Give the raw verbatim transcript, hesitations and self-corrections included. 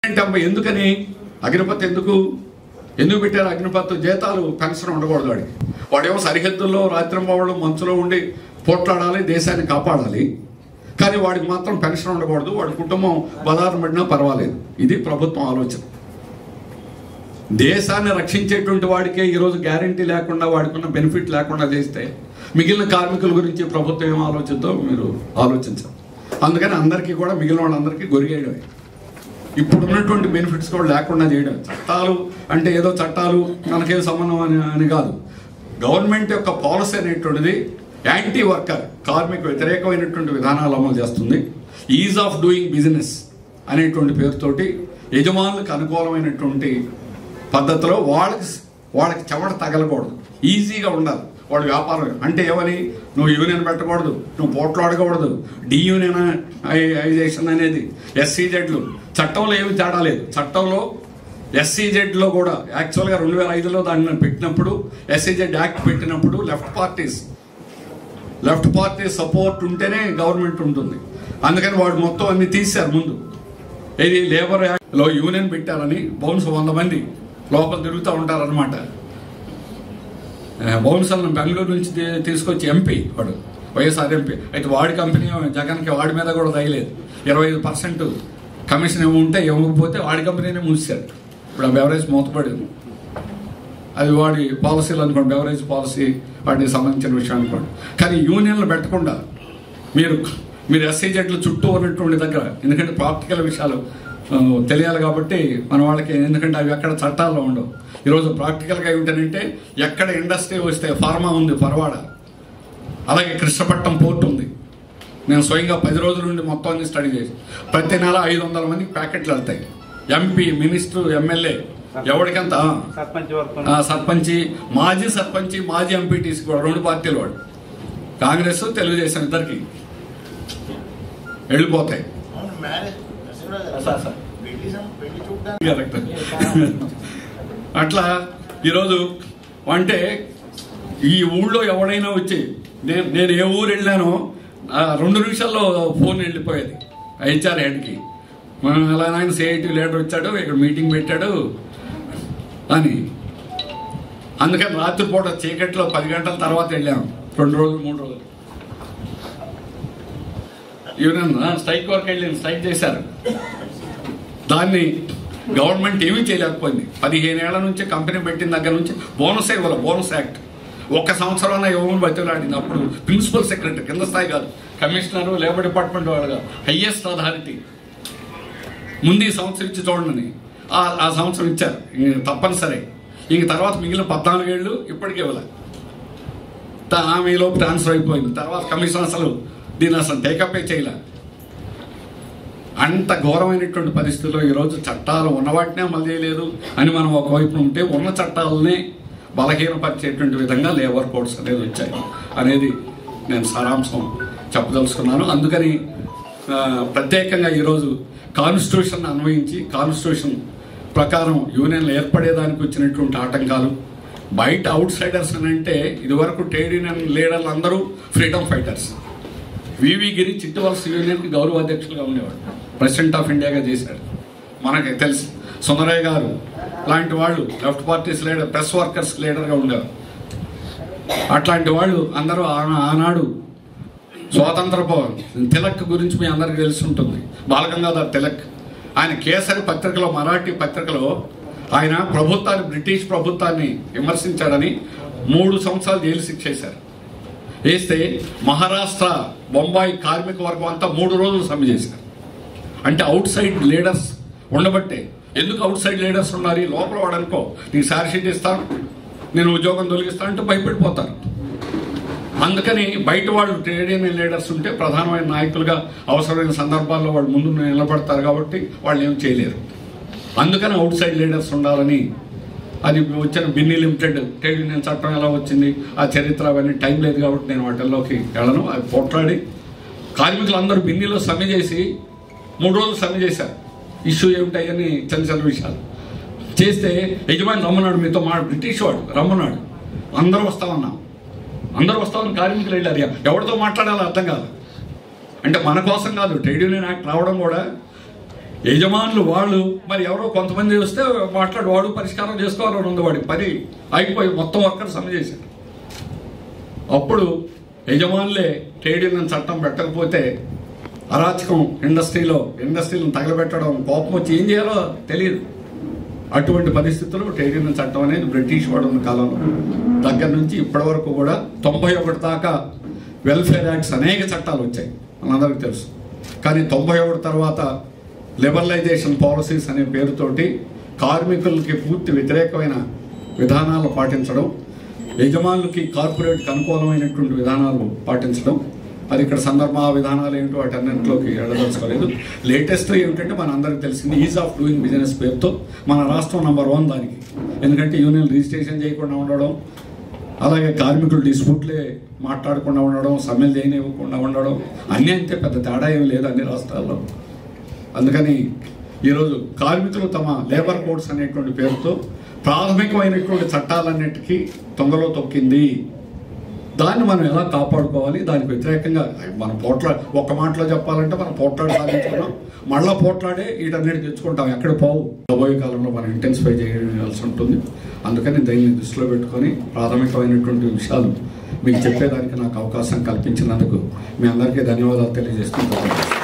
అంటే అమ్మ ఎందుకని అగ్నిపథ్ ఎందుకు ఎందుకు పెట్టారు? అగ్నిపథ్ జీతాలు పెన్షన్ ఉండకూడదు వాడికి. వాడేమో సరిహద్దుల్లో రాత్రింబవళ్ళు మంచులో ఉండి పోట్లాడాలి, దేశాన్ని కాపాడాలి. కానీ వాడికి మాత్రం పెన్షన్ ఉండకూడదు, వాడి కుటుంబం బదారు పడినా పర్వాలేదు. ఇది ప్రభుత్వం ఆలోచన. దేశాన్ని రక్షించేటువంటి వాడికే ఈరోజు గ్యారంటీ లేకుండా, వాడికున్న బెనిఫిట్ లేకుండా చేస్తే మిగిలిన కార్మికుల గురించి ప్రభుత్వం ఏం ఆలోచిద్దో మీరు ఆలోచించాలి. అందుకని అందరికీ కూడా మిగిలిన వాళ్ళందరికీ గొరిగేయడమే. ఇప్పుడు ఉన్నటువంటి బెనిఫిట్స్ కూడా లేకుండా చేయడం. చట్టాలు అంటే ఏదో చట్టాలు మనకేం సంబంధం అని అని కాదు. గవర్నమెంట్ యొక్క పాలసీ అనేటువంటిది యాంటీ వర్కర్, కార్మిక వ్యతిరేకమైనటువంటి విధానాలు అమలు చేస్తుంది. ఈజ్ ఆఫ్ డూయింగ్ బిజినెస్ అనేటువంటి పేరుతోటి యజమానులకు అనుకూలమైనటువంటి పద్ధతిలో వాళ్ళకి వాళ్ళకి చెమట తగలకూడదు, ఈజీగా ఉండాలి వాడు వ్యాపారం. అంటే ఏమని, నువ్వు యూనియన్ పెట్టకూడదు, నువ్వు పోట్లాడకూడదు, డీయూనియనైజేషన్ అనేది, ఎస్సీజెడ్లు చట్టంలో ఏమి తేడా లేదు. చట్టంలో ఎస్సీజెడ్లో కూడా యాక్చువల్గా రెండు వేల ఐదులో దాన్ని పెట్టినప్పుడు, ఎస్సీజెడ్ యాక్ట్ పెట్టినప్పుడు left parties left party support ఉంటేనే గవర్నమెంట్ ఉంటుంది. అందుకని వాడు మొత్తం అన్ని తీశారు ముందు. ఇది లేబర్ యాక్ట్లో యూనియన్ పెట్టారని బౌన్స్ వంద మంది లోపల తిరుగుతూ ఉంటారనమాట. బౌన్సర్లను బెంగళూరు నుంచి తీసుకొచ్చి ఎంపీ వాడు, వైఎస్ఆర్ ఎంపీ. అయితే వాడి కంపెనీ జగన్కి వాడి మీద కూడా తగిలేదు. ఇరవై ఐదు పర్సెంట్ కమిషన్ ఏముంటే ఇవ్వకపోతే వాడి కంపెనీనే మూసాడు. ఇప్పుడు ఆ బెవరేజ్ మూతపడింది. అది వాడి పాలసీలు అనుకోండి, బెవరేజ్ పాలసీ వాటికి సంబంధించిన విషయం అనుకోండి. కానీ యూనియన్లు పెట్టకుండా మీరు మీరు ఎస్సీజెడ్లు చుట్టూ ఉన్నటువంటి దగ్గర, ఎందుకంటే ప్రాక్టికల్ విషయాలు తెలియాలి కాబట్టి మన వాళ్ళకి, ఎందుకంటే అవి ఎక్కడ చట్టాల్లో ఉండవు. ఈరోజు ప్రాక్టికల్గా ఏమిటంటే, ఎక్కడ ఇండస్ట్రీ వస్తే ఫార్మా ఉంది పరవాడ, అలాగే కృష్ణపట్నం పోర్ట్ ఉంది. నేను స్వయంగా పది రోజుల నుండి మొత్తం అన్ని స్టడీ చేసి, ప్రతి నెల ఐదు వందల మందికి ప్యాకెట్లు వెళ్తాయి. ఎంపీ, మినిస్టర్, ఎమ్మెల్యే ఎవరికంత సర్పంచి, మాజీ సర్పంచి, మాజీ ఎంపీటీసీ కూడా రెండు పార్టీలు వాడు, కాంగ్రెస్ తెలుగుదేశం ఇద్దరికి వెళ్ళిపోతాయి. అట్లా ఈరోజు అంటే ఈ ఊళ్ళో ఎవడైనా వచ్చి, నేను నేను ఏ ఊరు వెళ్ళానో రెండు నిమిషాల్లో ఫోన్ వెళ్ళిపోయేది హెచ్ఆర్ హెడ్కి. మనం ఎలా ఆయన సిఐటి లీడర్ వచ్చాడు, ఇక్కడ మీటింగ్ పెట్టాడు అని. అందుకని రాత్రిపూట చీకట్లో పది గంటల తర్వాత వెళ్ళాము. రెండు రోజులు మూడు రోజులు యూనియన్ స్ట్రైక్ వరకు వెళ్ళి స్ట్రైక్ చేశారు. దాన్ని గవర్నమెంట్ ఏమీ చేయలేకపోయింది. పదిహేను ఏళ్ల నుంచి కంపెనీ పెట్టిన దగ్గర నుంచి బోనస్ ఇవ్వాలి, బోనస్ యాక్ట్ ఒక్క సంవత్సరంలో ఎవరు బతిలాడింది. అప్పుడు ప్రిన్సిపల్ సెక్రటరీ, కింద స్థాయి కాదు, కమిషనరు, లేబర్ డిపార్ట్మెంట్ వాళ్ళగా హయ్యెస్ట్ అథారిటీ ముందు ఈ సంవత్సరం ఇచ్చి చూడండి. ఆ సంవత్సరం ఇచ్చారు తప్పనిసరి. ఇంక తర్వాత మిగిలిన పద్నాలుగేళ్ళు ఇప్పటికే ఇవ్వాలి. ఆమె లోపు ట్రాన్స్ఫర్ అయిపోయింది. తర్వాత కమిషన్ అసలు దీన్ని అసలు టేకప్ చేయలే. అంత ఘోరమైనటువంటి పరిస్థితుల్లో ఈరోజు చట్టాలు ఉన్నవాటినే అమలు చేయలేదు అని మనం ఒకవైపు ఉంటే, ఉన్న చట్టాలనే బలహీనపరిచేటువంటి విధంగా లేబర్ కోడ్స్ అనేది వచ్చాయి అనేది నేను సారాంశం చెప్పదలుచుకున్నాను. అందుకని ప్రత్యేకంగా ఈరోజు కాన్స్టిట్యూషన్ అన్వయించి, కాన్స్టిట్యూషన్ ప్రకారం యూనియన్లు ఏర్పడేదానికి వచ్చినటువంటి ఆటంకాలు, బయట అవుట్ సైడర్స్ అని అంటే ఇదివరకు ట్రేడ్ యూనియన్ లీడర్లు అందరూ ఫ్రీడమ్ ఫైటర్స్. వివి గిరి చిట్టువలస యూనియన్కి గౌరవ అధ్యక్షులుగా ఉండేవాడు, ప్రెసిడెంట్ ఆఫ్ ఇండియాగా చేశాడు, మనకి తెలుసు. సుందరయ్య గారు లాంటి వాళ్ళు left parties leader, press workers లీడర్గా ఉండేవారు. అట్లాంటి వాళ్ళు అందరూ ఆనాడు స్వాతంత్ర తిలక్ గురించి మీ అందరికీ తెలిసి ఉంటుంది, బాలగంగాధర్ తిలక్. ఆయన కేసరి పత్రికలో, మరాఠీ పత్రికలో ఆయన ప్రభుత్వాన్ని, బ్రిటిష్ ప్రభుత్వాన్ని విమర్శించాడని మూడు సంవత్సరాలు జైలు శిక్ష వేశారు. వేస్తే మహారాష్ట్ర, బొంబాయి కార్మిక వర్గం అంతా మూడు రోజులు సమ్మె చేశారు. అంటే అవుట్ సైడ్ లీడర్స్ ఉండబట్టే. ఎందుకు అవుట్ సైడ్ లీడర్స్ ఉన్నారు? లోపల వాడు అనుకో, నీకు సార్ షీట్ ఇస్తాను, నేను ఉద్యోగం తొలగిస్తాను అంటే భయపడిపోతారు. అందుకని బయట వాళ్ళు ట్రేడ్ యూనియన్ లీడర్స్ ఉంటే ప్రధానమైన నాయకులుగా అవసరమైన సందర్భాల్లో వాళ్ళు ముందు నిలబడతారు కాబట్టి వాళ్ళు ఏం చేయలేరు. అందుకని అవుట్ సైడ్ లీడర్స్ ఉండాలని అది వచ్చిన బిన్నీ లిమిటెడ్ ట్రేడ్ యూనియన్ చట్టం ఎలా వచ్చింది, ఆ చరిత్ర అవన్నీ టైం లేదు కాబట్టి నేను వాటిల్లోకి వెళ్ళను. అది పోట్లాడి కార్మికులందరూ బిన్నీలో సమ్మె చేసి మూడు రోజులు సమ్మె చేశారు. ఇష్యూ ఏమిటాయని చిన్న చిన్న విషయాలు చేస్తే యజమాని రమ్మన్నాడు, మీతో మా బ్రిటిష్ వాడు రమ్మన్నాడు, అందరూ వస్తామన్నాం, అందరూ వస్తామని కార్మికులు వెళ్ళారు. ఎవరితో మాట్లాడాలో అర్థం కాదు. అంటే మన కోసం కాదు, ట్రేడ్ యూనియన్ యాక్ట్ రావడం కూడా యజమానులు వాళ్ళు మరి ఎవరో కొంతమంది వస్తే మాట్లాడి వాడు పరిష్కారం చేసుకోవాలని ఉంది, వాడి పని అయిపోయి మొత్తం వర్కర్స్ సమ్మె చేశారు. అప్పుడు యజమానులే ట్రేడ్ యూనియన్ చట్టం పెట్టకపోతే అరాచకం ఇండస్ట్రీలో ఇండస్ట్రీలను తగలబెట్టడం, కోపం వచ్చి ఏం చేయాలో తెలియదు. అటువంటి పరిస్థితుల్లో ట్రేడ్ యూనియన్ చట్టం అనేది బ్రిటిష్ వాడు ఉన్న కాలంలో దగ్గర నుంచి ఇప్పటి వరకు కూడా తొంభై ఒకటి దాకా వెల్ఫేర్ యాక్ట్స్ అనేక చట్టాలు వచ్చాయి, మనందరికీ తెలుసు. కానీ తొంభై ఒకటి తర్వాత లిబరలైజేషన్ పాలసీస్ అనే పేరుతోటి కార్మికులకి పూర్తి వ్యతిరేకమైన విధానాలు పాటించడం, యజమానులకి కార్పొరేట్కి అనుకూలమైనటువంటి విధానాలు పాటించడం, అది ఇక్కడ సందర్భ విధానాలు ఏంటో వాటి అన్నింటిలోకి ఎడదలుచుకోలేదు. లేటెస్ట్ ఏమిటంటే మన అందరికి తెలిసింది ఈజ్ ఆఫ్ డూయింగ్ బిజినెస్ పేరుతో మన రాష్ట్రం నెంబర్ వన్ దానికి. ఎందుకంటే యూనియన్ రిజిస్ట్రేషన్ చేయకుండా ఉండడం, అలాగే కార్మికులు డిస్ప్యూట్లే మాట్లాడకుండా ఉండడం, సమ్మెలు చేయనివ్వకుండా ఉండడం, అన్నీ అంతే, పెద్ద తేడా ఏమి లేదు అన్ని రాష్ట్రాల్లో. అందుకని ఈరోజు కార్మికులు తమ లేబర్ కోడ్స్ అనేటువంటి పేరుతో ప్రాథమికమైనటువంటి చట్టాలన్నిటికీ తొంగలో తొక్కింది. దాన్ని మనం ఎలా కాపాడుకోవాలి, దానికి వ్యతిరేకంగా మనం పోట్లా ఒక్క మాటలో చెప్పాలంటే మనం పోట్లాడి సాధించుకున్నాం, మళ్ళా పోట్లాడే వీటన్నిటి తెచ్చుకుంటాం, ఎక్కడ పోవు. రాబోయే కాలంలో మనం ఇంటెన్సిఫై చేయాల్సి ఉంటుంది. అందుకని దీన్ని దృష్టిలో పెట్టుకొని ప్రాథమికమైనటువంటి విషయాలు మీకు చెప్పేదానికి నాకు అవకాశం కల్పించినందుకు మీ అందరికీ ధన్యవాదాలు తెలియజేస్తున్నాను.